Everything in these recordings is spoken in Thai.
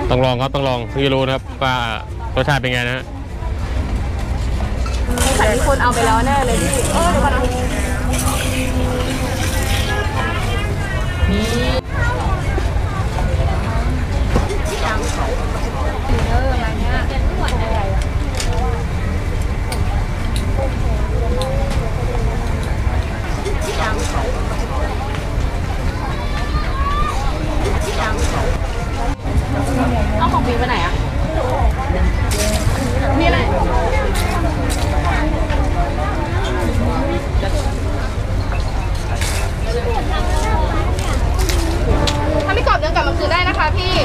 ต้องลองครับต้องลองเพิ่งจะรู้นะครับว่ารสชาติเป็นไงนะฮะแต่มีคนเอาไปแล้วแน่เลยพี่เดี๋ยวก่อนนะเอาของปีไปไหนอ่ะนี่อะไรถ้าไม่กรอบเดินกลับมาคืนได้นะคะพี่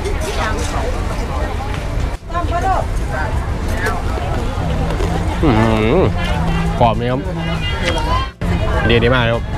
กรอบนี่ครับดีมากเลยครับ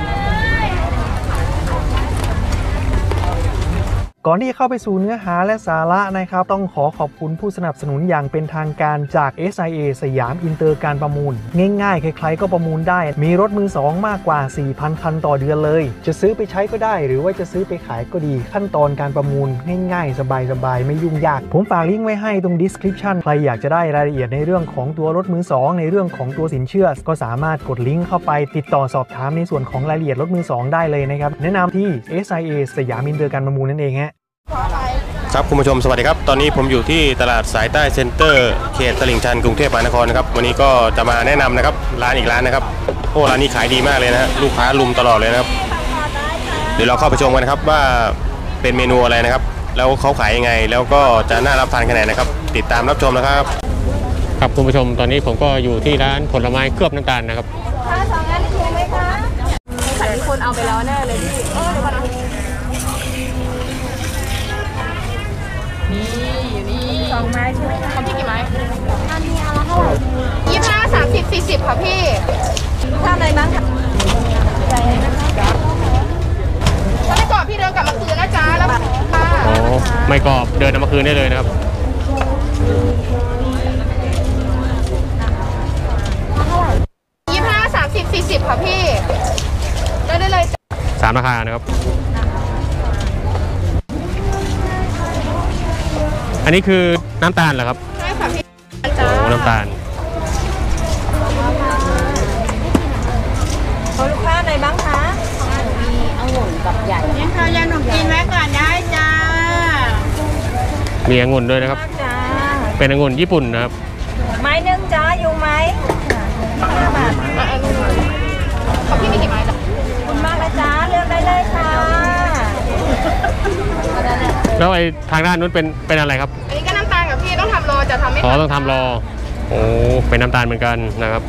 ก่อนที่จะเข้าไปสู่เนื้อหาและสาระนะครับต้องขอบคุณผู้สนับสนุนอย่างเป็นทางการจาก SIA สยามอินเตอร์การประมูลง่ายๆใครๆก็ประมูลได้มีรถมือสองมากกว่า 4,000 คันต่อเดือนเลยจะซื้อไปใช้ก็ได้หรือว่าจะซื้อไปขายก็ดีขั้นตอนการประมูลง่ายๆสบายๆไม่ยุ่งยากผมฝากลิงก์ไว้ให้ตรง description ใครอยากจะได้รายละเอียดในเรื่องของตัวรถมือสองในเรื่องของตัวสินเชื่อก็สามารถกดลิงก์เข้าไปติดต่อสอบถามในส่วนของรายละเอียดรถมือสองได้เลยนะครับแนะนำที่ SIA สยามอินเตอร์การประมูลนั่นเองฮะครับคุณผู้ชมสวัสดีครับตอนนี้ผมอยู่ที่ตลาดสายใต้เซ็นเตอร์เขตตลิ่งชันกรุงเทพมหานครนะครับวันนี้ก็จะมาแนะนำนะครับร้านอีกร้านนะครับโอ้ร้านนี้ขายดีมากเลยนะฮะลูกค้าลุมตลอดเลยนะครับเดี๋ยวเราเข้าไปชมกันนะครับว่าเป็นเมนูอะไรนะครับแล้วเขาขายยังไงแล้วก็จะน่ารับทานขนาดไหนนะครับติดตามรับชมนะครับครับคุณผู้ชมตอนนี้ผมก็อยู่ที่ร้านผลไม้เคลือบน้ำตาลนะครับสองงานถูกไหมคะแต่มีคนเอาไปแล้วแน่เลยพี่เดี๋ยวก่อนนะนี่อยู่นี่2 ไม้ใช่ไหมคะพี่กี่ไม้อันนี้เอาละเท่าไหร่25 30 40ค่ะพี่ทำอะไรบ้างคะใจนะคะถ้าไม่กรอบพี่เดินกลับมาคืนนะจ๊ะแล้วค่ะไม่กรอบเดินเอามาคืนได้เลยนะครับ 25 30 40ค่ะพี่ได้เลย 3ราคานะครับอันนี้คือน้ำตาลเหรอครับใช่ค่ะพี่โอ้น้ำตาลลูกค้าอะไรบ้างคะมีองุ่นกับใหญ่ยังค่ะยังหนุ่มกินไว้ก่อนได้จ้ามีองุ่นด้วยนะครับเป็นองุ่นญี่ปุ่นนะครับไม้นึงจ้าอยู่ไหม5 บาทของพี่มีกี่ไม้จ้ะคุณมากนะจ้าเลือกได้เลยค่ะแล้วไอ้ทางด้านนู้นเป็นอะไรครับอันนี้ก็น้ำตาลกับพี่ต้องทำรอจะทำไม่ต้องทำรอโอ้เป็นน้ำตาลเหมือนกันนะครับ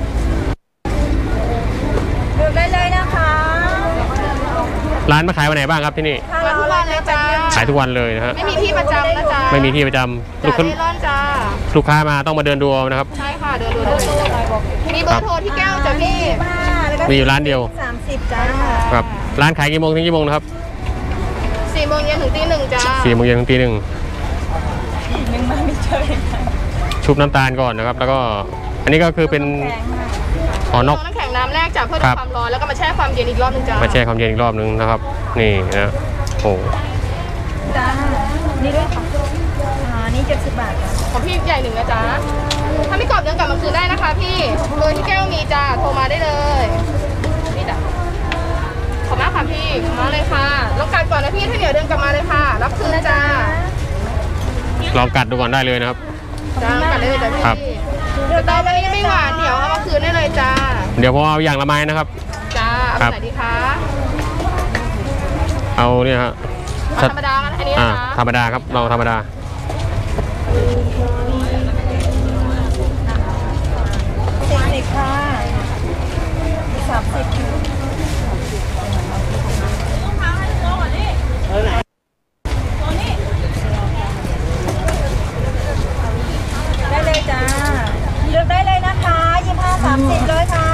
เลือกได้เลยนะคะร้านมาขายวันไหนบ้างครับที่นี่ขายทุกวันเลยจ้าขายทุกวันเลยนะฮะไม่มีที่ประจำนะจ๊ะไม่มีที่ประจำลูกค้ามาต้องมาเดินดูนะครับใช่ค่ะเดินดูมีเบอร์โทรที่แก้วจ้ะพี่มีอยู่ร้านเดียว 30จ้าครับร้านขายกี่โมงถึงกี่โมงนะครับ 4 โมงเย็นถึงตี 1จ้า 4 โมงเย็นถึงตี 1 ยังมาไม่เจอชุบน้ำตาลก่อนนะครับแล้วก็อันนี้ก็คือเป็นนอกน้ำแข็งน้ำแรกจากเพื่อความร้อนแล้วก็มาแช่ความเย็นอีกรอบนึงจ้ามาแช่ความเย็นอีกรอบนึงนะครับนี่นะโอ้จ้านี่ด้วยค่ะนี่70 บาทของพี่ใหญ่1นะจ้าถ้าไม่กรอบเดินกลับมาคืนได้นะคะพี่เบอร์ที่แก้วมีจ้าโทรมาได้เลยนี่จ้ะขอบมากค่ะพี่มาเลยค่ะลองกัดก่อนนะพี่ถ้าเดี๋ยวเดินกลับมาเลยค่ะรับคืนนะจ้าลองกัดดูก่อนได้เลยนะครับจ้ากัดเลยจ้ะพี่สตรอเบอรี่ไม่หวานเดี๋ยวเอามาคืนได้เลยจ้าเดี๋ยวผมเอาอย่างละไม้นะครับจ้าเอาไหนดีคะเอาเนี่ยฮะธรรมดาอันนี้นะคะธรรมดาครับเราธรรมดา 40ค่ะ30ได้เลยจ้าเลือกได้เลยนะคะ25 30เลยค่ะ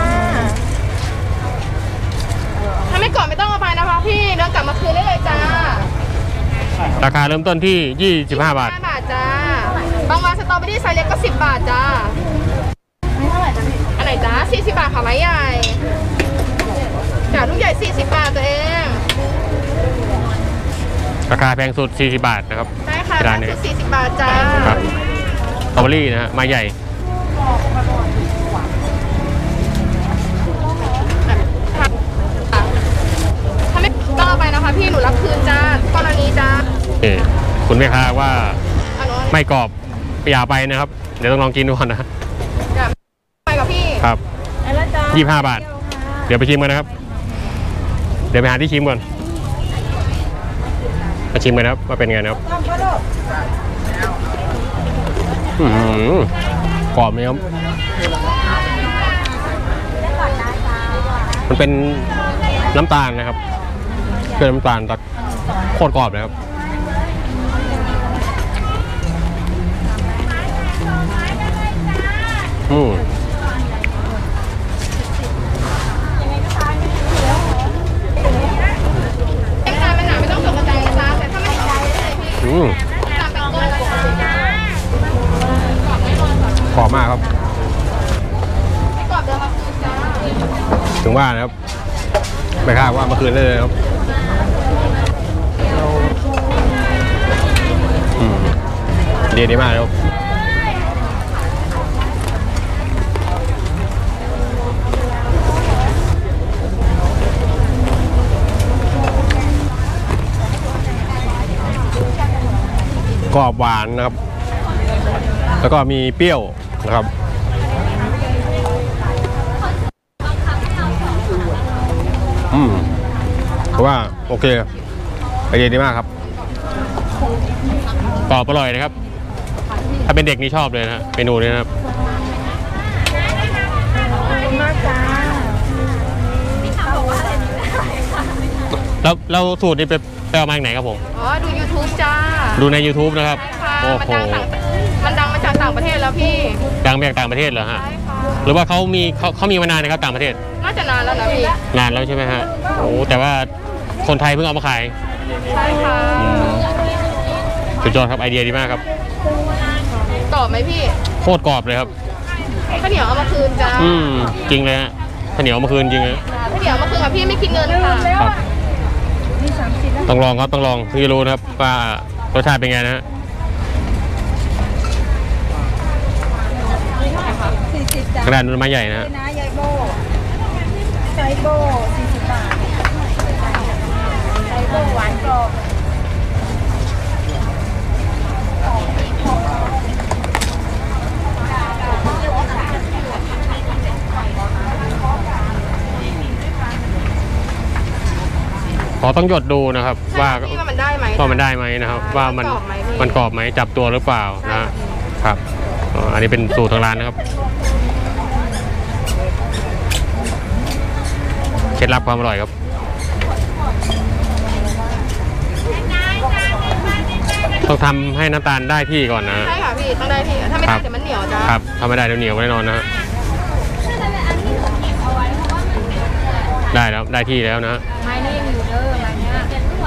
ถ้าไม่ก่อนไม่ต้องเอาไปนะคะพี่เดินกลับมาคืนได้เลยจ้าราคาเริ่มต้นที่25 บาทจ้าบางวันสตรอเบอรี่ไซส์เล็กก็10 บาทจ้าไม่เท่าไหร่จ้ะพี่อันไหนจ้า40 บาทค่ะไม้ใหญ่จ้าลูกใหญ่40 บาทตัวเองราคาแพงสุด40 บาทนะครับใช่ค่ะที่ร้านนี้ 40 บาทจ้าครับสตรอเบอรี่นะฮะไม้ใหญ่ถ้าไม่ต้องเอาไปนะคะพี่หนูรับคืนจ้าทุกกรณีจ้าคุณแม่ค้าว่าอันนู้นไม่กรอบอย่าไปนะครับ เดี๋ยวต้องลองกินดูก่อนนะจ้ะไปกับพี่ครับแล้วจ้า 25 บาท เดี๋ยวไปชิมกันนะครับ เดี๋ยวไปหาที่ชิมก่อนมาชิมกันนะครับว่าเป็นไงนะครับกรอบไหมครับมันเป็นน้ำตาลนะครับเกลือน้ำตาลตัดโคตรกรอบเลยครับกรอบมากครับถึงว่านะครับไม่คาดว่าเมื่อคืนได้เลยครับดีมากครับกรอบหวานนะครับแล้วก็มีเปรี้ยวนะครับเพราะว่าโอเคไอเดียดีมากครับกรอบอร่อยนะครับถ้าเป็นเด็กนี่ชอบเลยนะเมนูนี้นะครับมากจ้าแล้วสูตรนี้ไปเอามาจากไหนครับผมอ๋อดู YouTube จ้าดูใน YouTube นะครับโอ้โหมันดังมาจากต่างประเทศแล้วพี่ดังมาจากต่างประเทศเหรอฮะหรือว่าเขามีมานานนะครับต่างประเทศน่าจะนานแล้วนะพี่นานแล้วใช่ไหมฮะโอ้แต่ว่าคนไทยเพิ่งเอามาขายใช่ค่ะสุดยอดครับไอเดียดีมากครับกรอบไหมพี่โคตรกรอบเลยครับข้าวเหนียวเอามาคืนจ้าจริงเลยฮะข้าวเหนียวเอามาคืนจริงเลยข้าวเหนียวมาคืนกับพี่ไม่คิดเงินค่ะครับต้องลองครับต้องลองถึงจะรู้นะครับว่ารสชาติเป็นไงนะฮะกระดานไม้ใหญ่นะฮะยายโบไซโบ40 บาทไซโบหวานกรอบต้องหยดดูนะครับว่ามันได้ไหมนะครับว่ามันกรอบไหมจับตัวหรือเปล่านะครับอันนี้เป็นสูตรทางร้านนะครับเคล็ดลับความอร่อยครับต้องทำให้น้ำตาลได้ที่ก่อนนะใช่ค่ะพี่ต้องได้ที่ถ้าไม่ได้เดี๋ยวมันเหนียวจ้าครับถ้าไม่ได้เดี๋ยวเหนียวแน่นอนนะฮะได้แล้วได้ที่แล้วนะไม้นี่ยังอยู่เด้อไม้เนี้ย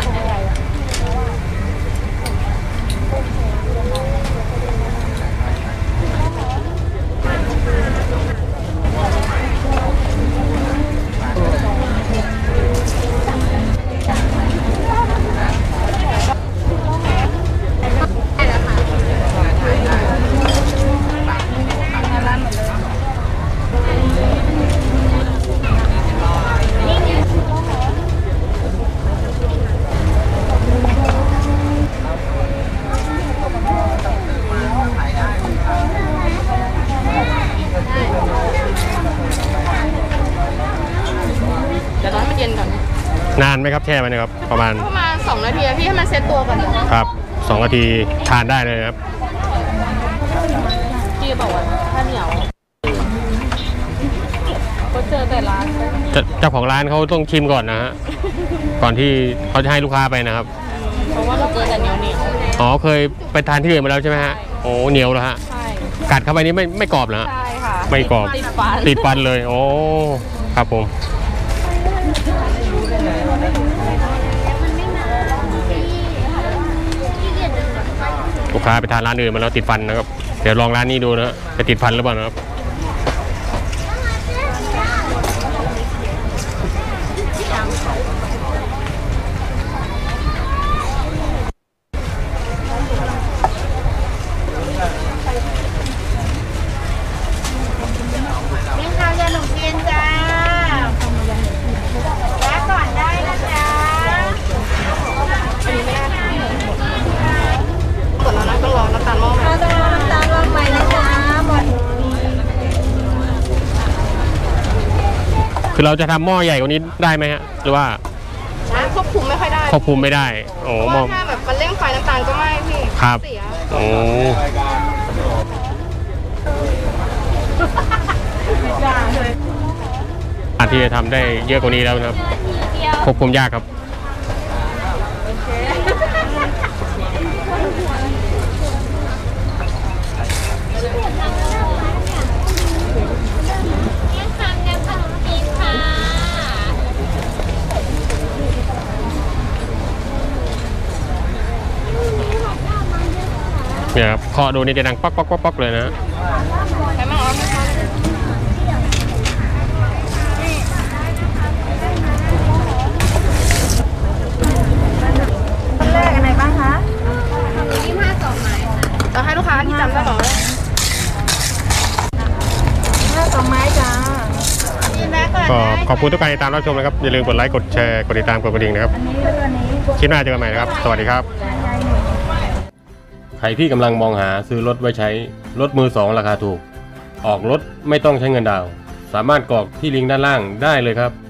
นานไหมครับแช่ไว้นะครับประมาณ 2 นาทีพี่ให้มันเซ็ตตัวก่อนครับ2 นาทีทานได้เลยครับพี่บอกว่าถ้าเหนียวก็เจอแต่ร้านเจ้าของร้านเขาต้องชิมก่อนนะฮะก่อนที่เขาจะให้ลูกค้าไปนะครับเพราะว่าเราเจอแต่เหนียวอ๋อเคยไปทานที่อื่นมาแล้วใช่ไหมฮะโอ้เหนียวแล้วฮะกัดเข้าไปนี่ไม่กรอบเหรอใช่ค่ะไม่กรอบติดฟันเลยโอ้ครับผมลูกค้าไปทานร้านอื่นมาแล้วติดฟันนะครับเดี๋ยวลองร้านนี้ดูนะจะติดฟันหรือเปล่านะครับคือเราจะทำหม้อใหญ่กว่านี้ได้ไหมฮะหรือว่าควบคุมไม่ค่อยได้ควบคุมไม่ได้โอ้เพราะหม้อว่าถ้าแบบมันเร่งไฟน้ำตาลก็ไหม้พี่ครับเสียโอ้อาจที่จะทำได้เยอะกว่านี้แล้วนะครับควบคุมยากครับเนี่ยครับเคาะดูนี่จะดังป๊อกป๊อกป๊อกป๊อกเลยนะใช้มังออฟไหมคะแรกอันไหนบ้างคะจะให้ลูกค้าที่จำได้ก่อน 2 ไม้จ้าก็ขอบคุณทุกการติดตามรับชมนะครับอย่าลืมกดไลค์กดแชร์กดติดตามกดกระดิ่งนะครับอันนี้แล้วก็อันนี้คลิปหน้าเจอกันใหม่นะครับสวัสดีครับยายหนึ่งใครที่กำลังมองหาซื้อรถไว้ใช้รถมือสองราคาถูก ออกรถไม่ต้องใช้เงินดาวน์สามารถกรอกที่ลิงก์ด้านล่างได้เลยครับ